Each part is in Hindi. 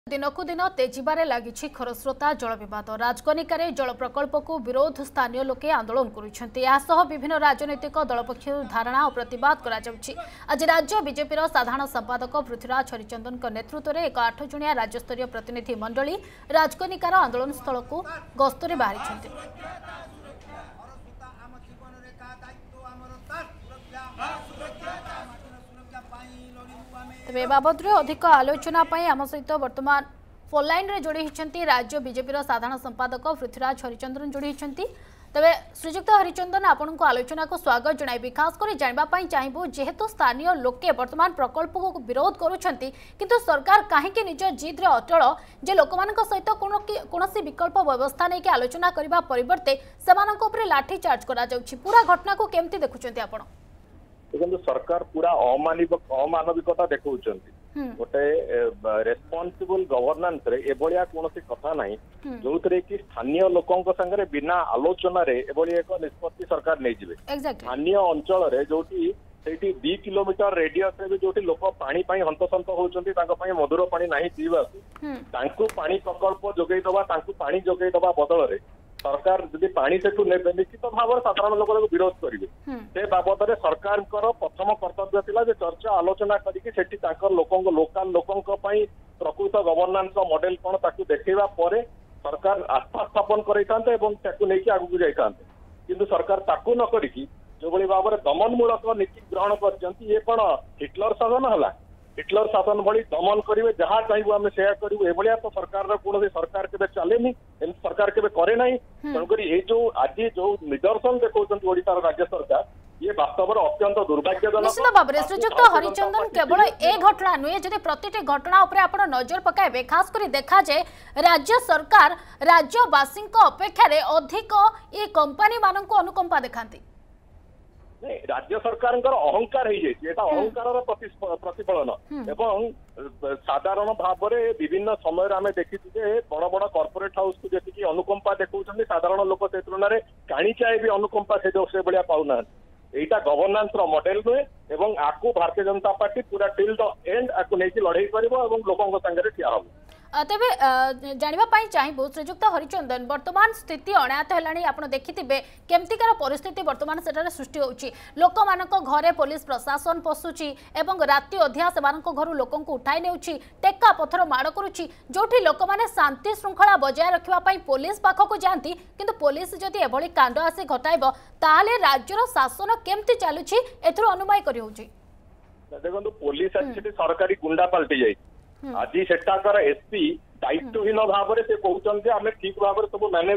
दिनकू दिन तेजिबारे लगी खरस्रोता जल विवाद राजकनिकार जल प्रकल्प को विरोध स्थानीय लोके आंदोलन कर विभिन्न राजनैतिक दल पक्ष धारणा और प्रतिवाद आज राज्य बीजेपी साधारण संपादक पृथ्वीराज हरिचंदन नेतृत्व में एक 8 जणिया राज्यस्तरीय प्रतिनिधि मंडली राजकनिकार आंदोलन स्थल को गस्तरे बाहरी। तेज बाबद अधिक आलोचना आम सहित वर्तमान फोन लाइन रे जोड़ी होती राज्य बीजेपी साधारण संपादक पृथ्वीराज हरिचंदन जोड़ी होती। तेरे श्रीजुक्त हरिचंदन आपण को आलोचना को स्वागत जणाइबी। खास कर जानवाई चाहबू जेहेतु स्थानीय लोके वर्तमान प्रकल्प को विरोध करुछंती किंतु सरकार कहीं निज जिद रे अटल जे लोक सहित कौन विकल्प व्यवस्था नहीं कि आलोचना करने परिवर्ते से लाठी चार्ज करा जाउछि। पूरा घटना को केमती देखुछंती आपण? देखो सरकार पूरा अमानविकता देखा गोटे रेस्पॉन्सिबल गवर्नेंस रे एभलिया कोनोसी कथा नाही जो कि स्थानीय लोकों संगे बिना आलोचना रे एभली एक निष्पत्ति सरकार नहीं जिवे। स्थानीय अंचल रे जोटी सेठी 2 किलोमीटर रेडियस रे जोटी लोक पानी पाई हंतसंत होउचंती तांको पाई मधुर पानी नाही पीवा तांको पानी प्रकल्प जोगै दबा तांको पानी जोगै दबा बदल रे सरकार जदि पानी सेठू ने निश्चित भाव साधारण लोक विरोध करेंगे से बाबद में सरकार प्रथम कर्तव्य थिला जे चर्चा आलोचना करके लोकल लोकों प्रकृत गवर्नेंस मॉडल कौन ताकू देखा पर सरकार आस्था स्थापन करते आगू जाता किंतु सरकार ताकू न करी जो भाव में दमनमूलक नीति ग्रहण कर कौन हिटलर शासन है हिटलर शासन भली दमन करेंगे जहाँ चाहबू आम से करूँ एभलिया तो सरकार कौन सरकार के चलेनी सरकार के करे ना तेणुक ये जो आज जो निदर्शन देखा ओडिशार राज्य सरकार ये वास्तव में अत्यंत दुर्भाग्यजनक। निश्चित भाव में श्रीजुक्त हरिचंदन केवल ए घटना नुहे जब प्रति घटना उपरे आपण नजर पकाइबे खास करी देखा जाए राज्य सरकार राज्यवासी अपेक्षा अधिक ये कंपनी मान अनुकंपा देखाती राज्य सरकार अहंकार अहंकार प्रतिफलन एवं साधारण भाव में विभिन्न समय आम देखी बड़ बड़ कॉर्पोरेट हाउस को जी अनुकंपा देखा साधारण लोक से तुलन में काणी चाहे भी अनुकंपा से भाया पाऊना यहाँ गवर्नेंस मॉडल नुहे एवं आपको भारतीय जनता पार्टी पूरा टिल द एंड आपको नहीं लड़ाई कर लोकों संगे ठिया हम। तेबे जानापी चाहबू श्रीजुक्त हरिचंदन वर्तमान स्थिति अणायत है आप देखिथे केमतिकार परिस्थिति वर्तमान से सृष्टि होची लोक मान घरे पुलिस प्रशासन पशुची एवं राति अधिया से घर लोक उठाई नेउची टेका पथर माड़ करुची जोठी लोक मैंने शांति श्रृंखला बजाय रखापी पुलिस पाखक जाती किंतु पुलिस जदि एभली कांड आसी घटाइब ताहले राज्यर शासन केमती चलुची एथुर अनुमान करि होची। देखो पुलिस सरकारी गुंडा पलटि जाए आज सेठाकर एसपी दायित्वहीन भाव में से कहते आम ठीक भाव में सब मैनेज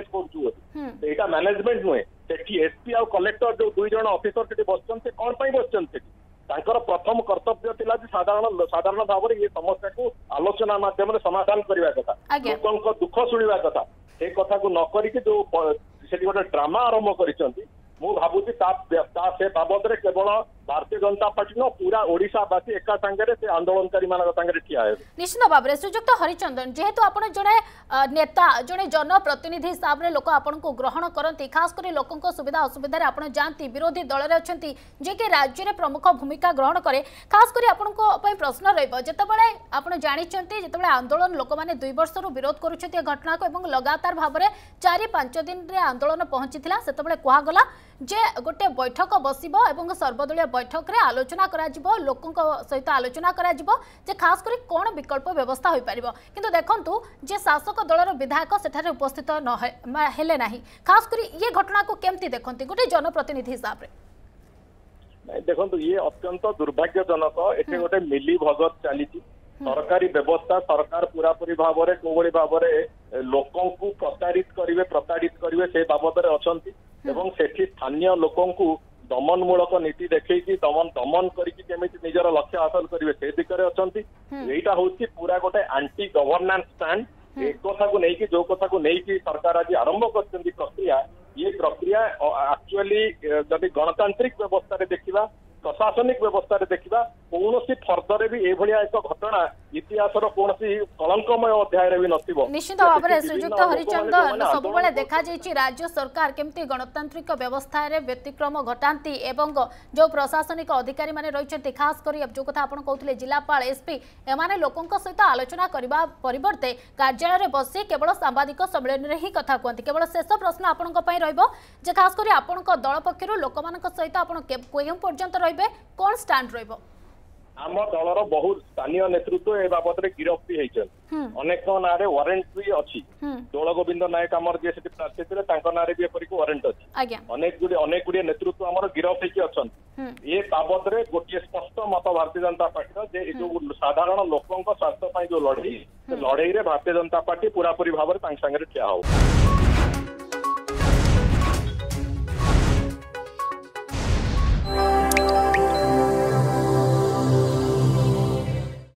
कर मैनेजमेंट नुहे से एसपी आ कलेक्टर जो 2 जन ऑफिसर से बसचन से कौन बसचन प्रथम कर्तव्य थिला साधारण भाव में ये समस्या को आलोचना माध्यम समाधान करने कथा लोकों दुख शुणा कथा से कथा को न करिके जो गोटे ड्रामा आरंभ कर भावुची से बाबद में केवल भारतीय जनता पार्टी न पूरा ओडिशावासी एका संगे से आंदोलनकारी मान ठिया है। निश्चित भाव में श्रीजुक्त हरिचंदन जेहेतु आपण जड़े नेता जड़े जनप्रतिनिधि हिसाब से लोक आपण को ग्रहण करती खास कर लोकों सुविधा असुविधा आप जाती विरोधी दल में अच्छा जे कि राज्य में प्रमुख भूमिका ग्रहण करे खास कर आपण प्रश्न रतबे आप जानते जिते आंदोलन लोक मैंने 2 वर्ष विरोध कर घटना को लगातार भाव में 4-5 दिन में आंदोलन पहुंची से कहगला जे गोटे बैठक बसिबो एवं सर्वदलीय बैठक रे आलोचना करा लोकों सहित आलोचना करा जे खास करी कौन विकल्प व्यवस्था हो पारिबो किंतु देखंतु जे शासक दलर विधायक सेठारे उपस्थित न हेले नाही खास करी ये घटना को केमती देखंती गोटे जनप्रतिनिधि हिसाब रे? देखंतु ये अत्यंत दुर्भाग्यजनक एठे गोटे मिली भगत चली सरकारी व्यवस्था सरकार पूरा पूरी भाव में कोभली भाव में लोकों को प्रताड़ित करेंगे से बाबद में अच्छा एवं सेठी स्थानीय लोकों को दमनमूलक नीति देखी दमन करके निजर लक्ष्य हासिल करेंगे से दिगरे अच्छा यहाँ हूँ पूरा गोटे आंटी गवर्नेंस स्टैंड एक कथा को लेकिन जो कथा को लेकिन सरकार आज आरंभ कर प्रक्रिया ये प्रक्रिया एक्चुअली जब गणतांत्रिक व्यवस्था देखा प्रशासनिक व्यवस्था देखा कौन फर्दर भी एभलिया एक घटना इतिहासर कौन कलंकमय अध्याय भी नथिबो। निश्चित भाव में श्रीजुक्त हरिचंदन सब देखा राज्य सरकार केमती गणतांत्रिक व्यवस्था रे व्यतिक्रम घटाती एवं जो प्रशासनिक अधिकारी माने रही खास कर जो कथा आप कहते जिलापाल एसपी एमाने लोकों सहित आलोचना करने परिवर्ते कार्यालय बसी केवल सांबादिक सम्मेलन में ही कथा कहते। केवल शेष प्रश्न आपण रे खास कर आपण दल पक्षर लोक सहित आप पर्यंत रे कौन स्टैंड रहिबो? आम दलर बहुत स्थानीय नेतृत्व ए बाबद गिरफ भी अनेक ना वारंट भी अच्छी। दौल गोविंद नायक आमर जे प्रार्थी थे ना भी वारंट अच्छी। अनेक गुड़े नेतृत्व आमर गिरफ होती ये बाबद गोटे स्पष्ट मत भारतीय जनता पार्टी जो साधारण लोकों स्वार्थ जो लड़ई लड़ई भारतीय जनता पार्टी पूरापूरी भाव में ठिया हो।